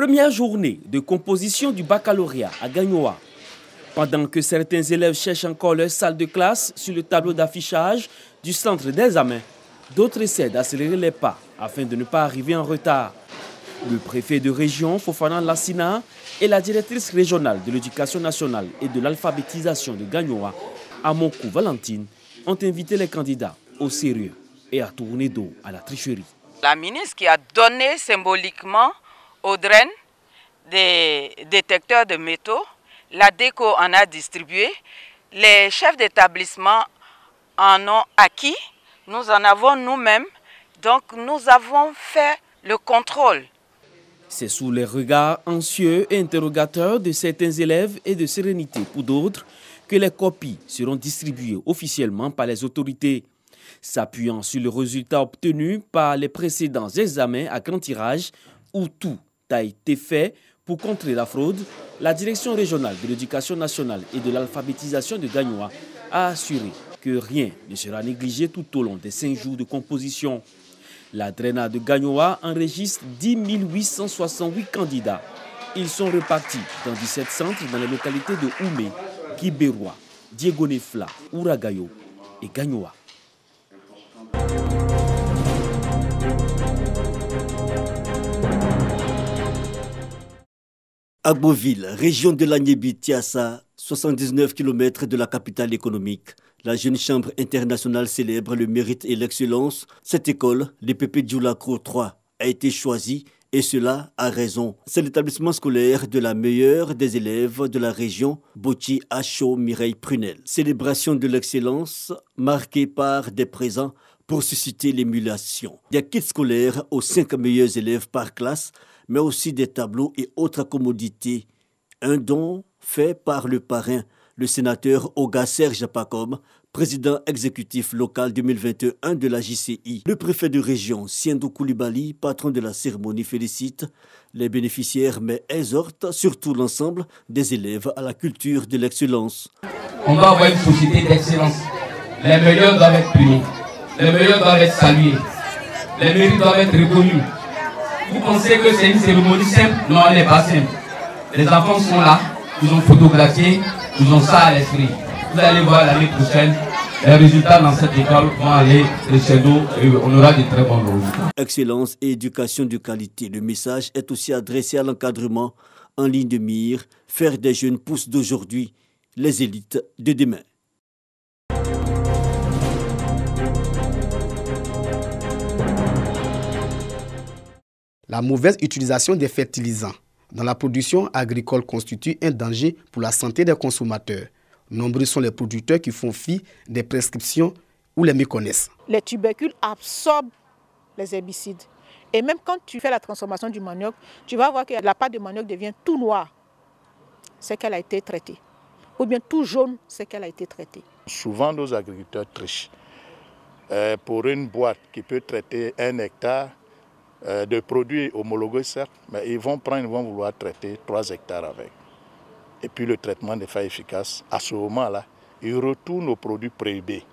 Première journée de composition du baccalauréat à Gagnoa. Pendant que certains élèves cherchent encore leur salle de classe sur le tableau d'affichage du centre d'examen, d'autres essaient d'accélérer les pas afin de ne pas arriver en retard. Le préfet de région, Fofana Lassina, et la directrice régionale de l'éducation nationale et de l'alphabétisation de Gagnoa, Amokou Valentine, ont invité les candidats au sérieux et à tourner dos à la tricherie. La ministre qui a donné symboliquement aux draines des détecteurs de métaux, la DECO en a distribué, les chefs d'établissement en ont acquis, nous en avons nous-mêmes, donc nous avons fait le contrôle. C'est sous les regards anxieux et interrogateurs de certains élèves et de sérénité pour d'autres que les copies seront distribuées officiellement par les autorités. S'appuyant sur le résultat obtenu par les précédents examens à grand tirage où tout a été fait pour contrer la fraude, la direction régionale de l'éducation nationale et de l'alphabétisation de Gagnoa a assuré que rien ne sera négligé tout au long des 5 jours de composition. La DRENA de Gagnoa enregistre 10 868 candidats. Ils sont repartis dans 17 centres dans les localités de Oumé, Guibérois, Diegonefla, Ouragayo et Gagnoa. Agboville, région de l'Agnébi-Tiassa, 79 km de la capitale économique. La jeune chambre internationale célèbre le mérite et l'excellence. Cette école, l'EPP Djoulakro 3, a été choisie et cela a raison. C'est l'établissement scolaire de la meilleure des élèves de la région, Boti Acho Mireille Prunel. Célébration de l'excellence marquée par des présents pour susciter l'émulation. Des kits scolaires aux 5 meilleurs élèves par classe, mais aussi des tableaux et autres commodités. Un don fait par le parrain, le sénateur Oga Serge Pacom, président exécutif local 2021 de la JCI. Le préfet de région, Siendou Koulibaly, patron de la cérémonie, félicite les bénéficiaires, mais exhorte surtout l'ensemble des élèves à la culture de l'excellence. On doit avoir une société d'excellence. Les meilleurs doivent être punis, les meilleurs doivent être salués, les mérites doivent être reconnus. Vous pensez que c'est une cérémonie simple? Non, elle n'est pas simple. Les enfants sont là, ils ont photographié, ils ont ça à l'esprit. Vous allez voir l'année prochaine, les résultats dans cette école vont aller crescendo et on aura de très bons résultats. Excellence et éducation de qualité. Le message est aussi adressé à l'encadrement en ligne de mire, faire des jeunes pousses d'aujourd'hui, les élites de demain. La mauvaise utilisation des fertilisants dans la production agricole constitue un danger pour la santé des consommateurs. Nombreux sont les producteurs qui font fi des prescriptions ou les méconnaissent. Les tubercules absorbent les herbicides. Et même quand tu fais la transformation du manioc, tu vas voir que la pâte de manioc devient tout noire. C'est qu'elle a été traitée. Ou bien tout jaune, c'est qu'elle a été traitée. Souvent, nos agriculteurs trichent. Pour une boîte qui peut traiter 1 hectare, de produits homologués, certes, mais ils vont vouloir traiter 3 hectares avec. Et puis le traitement n'est pas efficace. À ce moment-là, ils retournent aux produits prohibés.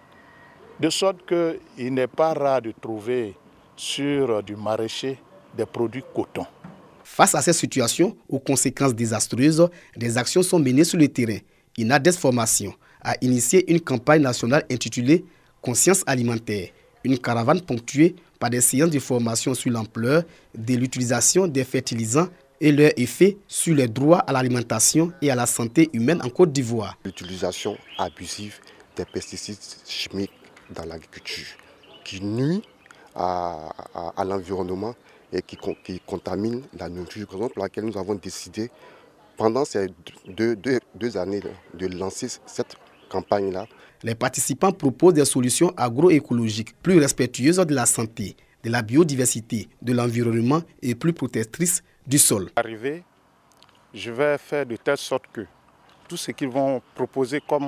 De sorte qu'il n'est pas rare de trouver sur du maraîcher des produits coton. Face à cette situation, aux conséquences désastreuses, des actions sont menées sur le terrain. INADES Formation a initié une campagne nationale intitulée « Conscience alimentaire ». Une caravane ponctuée par des séances de formation sur l'ampleur de l'utilisation des fertilisants et leur effet sur les droits à l'alimentation et à la santé humaine en Côte d'Ivoire. L'utilisation abusive des pesticides chimiques dans l'agriculture qui nuit à l'environnement et qui contamine la nourriture. Raison pour laquelle nous avons décidé pendant ces deux années de lancer cette campagne-là. Les participants proposent des solutions agroécologiques plus respectueuses de la santé, de la biodiversité, de l'environnement et plus protectrices du sol. Arrivé, je vais faire de telle sorte que tout ce qu'ils vont proposer comme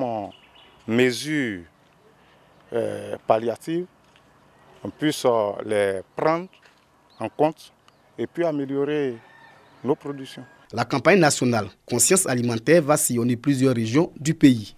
mesures palliatives, on puisse les prendre en compte et puis améliorer nos productions. La campagne nationale Conscience alimentaire va sillonner plusieurs régions du pays.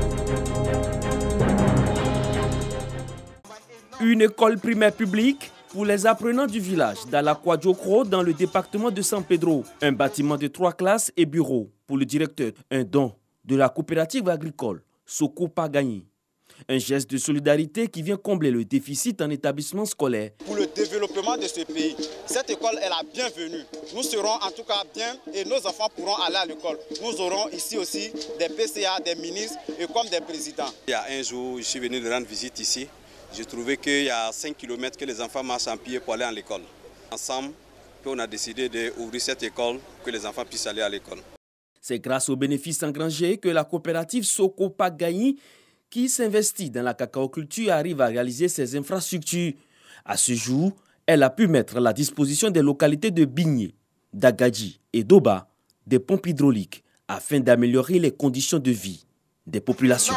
Une école primaire publique pour les apprenants du village d'Alakwadjokro dans le département de San Pedro. Un bâtiment de 3 classes et bureaux pour le directeur. Un don de la coopérative agricole Soko Pagani. Un geste de solidarité qui vient combler le déficit en établissement scolaire. Pour le développement de ce pays, cette école est la bienvenue. Nous serons en tout cas bien et nos enfants pourront aller à l'école. Nous aurons ici aussi des PCA, des ministres et comme des présidents. Il y a un jour, je suis venu de rendre visite ici. J'ai trouvé qu'il y a 5 km que les enfants marchent en pied pour aller à l'école. Ensemble, on a décidé d'ouvrir cette école pour que les enfants puissent aller à l'école. C'est grâce aux bénéfices engrangés que la coopérative Soko Pagani, qui s'investit dans la cacaoculture, arrive à réaliser ses infrastructures. À ce jour, elle a pu mettre à la disposition des localités de Bigné, d'Agadji et d'Oba des pompes hydrauliques afin d'améliorer les conditions de vie des populations.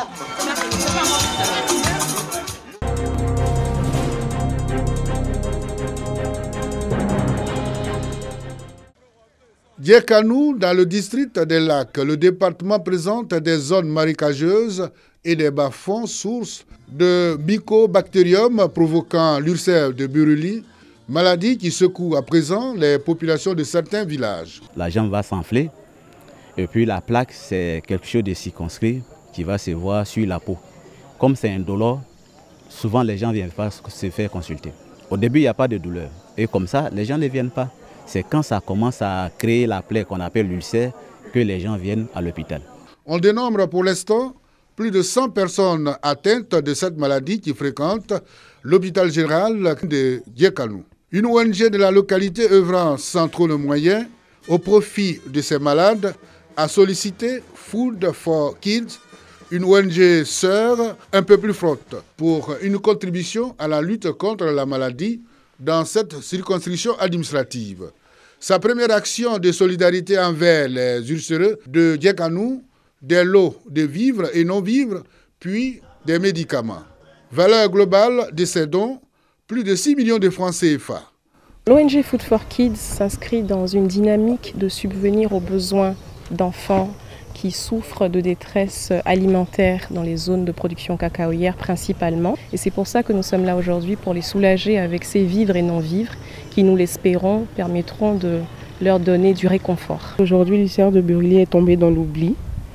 Djekanou, dans le district des Lacs, le département présente des zones marécageuses et des bas-fonds sources de mycobacterium provoquant l'ulcère de Buruli, maladie qui secoue à présent les populations de certains villages. La jambe va s'enfler et puis la plaque, c'est quelque chose de circonscrit qui va se voir sur la peau. Comme c'est indolore, souvent les gens ne viennent pas se faire consulter. Au début, il n'y a pas de douleur et comme ça, les gens ne viennent pas. C'est quand ça commence à créer la plaie qu'on appelle l'ulcère que les gens viennent à l'hôpital. On dénombre pour l'instant plus de 100 personnes atteintes de cette maladie qui fréquentent l'hôpital général de Djekanou. Une ONG de la localité œuvrant sans trop de moyens au profit de ces malades a sollicité Food for Kids, une ONG sœur un peu plus forte, pour une contribution à la lutte contre la maladie dans cette circonscription administrative. Sa première action de solidarité envers les ulcéreux de Djekanou, des lots de vivres et non-vivres, puis des médicaments. Valeur globale de ces dons, plus de 6 millions de francs CFA. L'ONG Food for Kids s'inscrit dans une dynamique de subvenir aux besoins d'enfants qui souffrent de détresse alimentaire dans les zones de production cacaoyère principalement. Et c'est pour ça que nous sommes là aujourd'hui, pour les soulager avec ces vivres et non-vivres qui, nous l'espérons, permettront de leur donner du réconfort. Aujourd'hui, l'ulcère de Buruli est tombé dans l'oubli.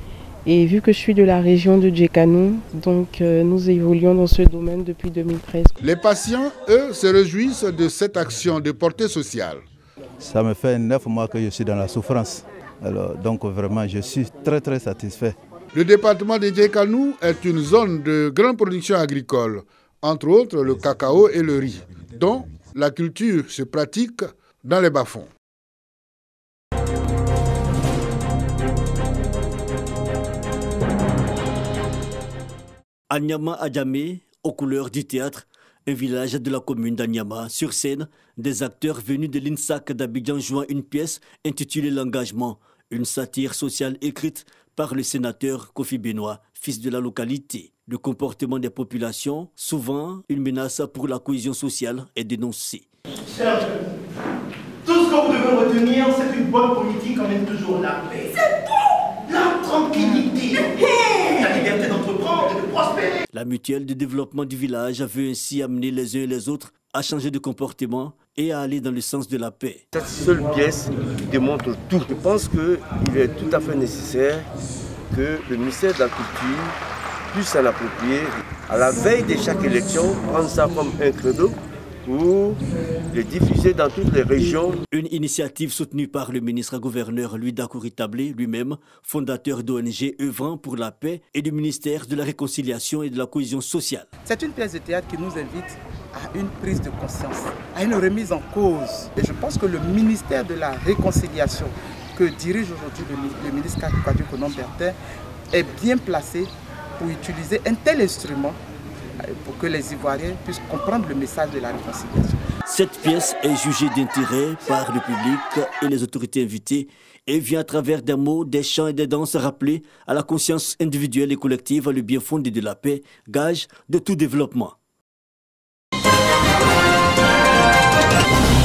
Et vu que je suis de la région de Djekanou, donc nous évoluons dans ce domaine depuis 2013. Les patients, eux, se réjouissent de cette action de portée sociale. Ça me fait 9 mois que je suis dans la souffrance. Alors, donc vraiment, je suis très satisfait. Le département de Djekanou est une zone de grande production agricole, entre autres le cacao et le riz, dont la culture se pratique dans les bas-fonds. À Nyama Adjamé, aux couleurs du théâtre, un village de la commune d'Anyama. Sur scène, des acteurs venus de l'INSAC d'Abidjan jouent une pièce intitulée L'engagement, une satire sociale écrite par le sénateur Kofi Benoît, fils de la localité. Le comportement des populations, souvent une menace pour la cohésion sociale, est dénoncé. Chers jeunes, tout ce que vous devez retenir, c'est une bonne politique emmène toujours la paix. C'est tout! La tranquillité, la liberté d'entreprendre et de prospérer. La mutuelle de développement du village veut ainsi amener les uns et les autres à changer de comportement et à aller dans le sens de la paix. Cette seule pièce démontre tout. Je pense qu'il est tout à fait nécessaire que le ministère de la Culture puisse s'en approprier à la veille de chaque élection, prendre ça comme un credo pour les diffuser dans toutes les régions. Une initiative soutenue par le ministre-gouverneur Louis Dakouri-Tablé, lui-même fondateur d'ONG œuvrant pour la paix, et du ministère de la Réconciliation et de la Cohésion sociale. C'est une pièce de théâtre qui nous invite à une prise de conscience, à une remise en cause. Et je pense que le ministère de la Réconciliation que dirige aujourd'hui le ministre Kwadjo Konon-Bertin est bien placé pour utiliser un tel instrument pour que les Ivoiriens puissent comprendre le message de la réconciliation. Cette pièce est jugée d'intérêt par le public et les autorités invitées et vient à travers des mots, des chants et des danses rappeler à la conscience individuelle et collective le bien fondé de la paix, gage de tout développement.